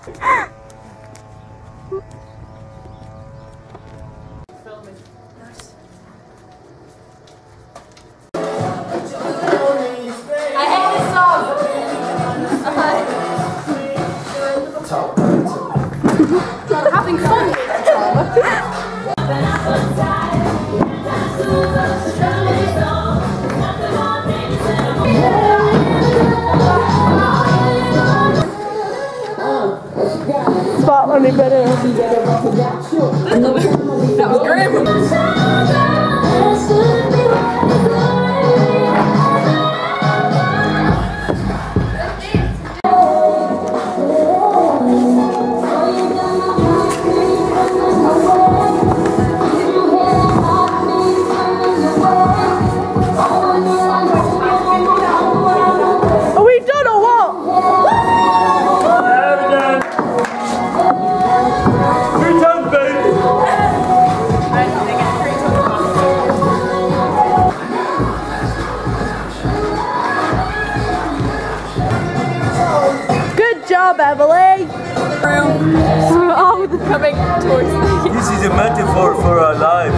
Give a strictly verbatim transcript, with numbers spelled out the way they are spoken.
Having fun with it, Spot on me better. That was grim. Beverly! Oh, coming towards me. This is a metaphor for our life.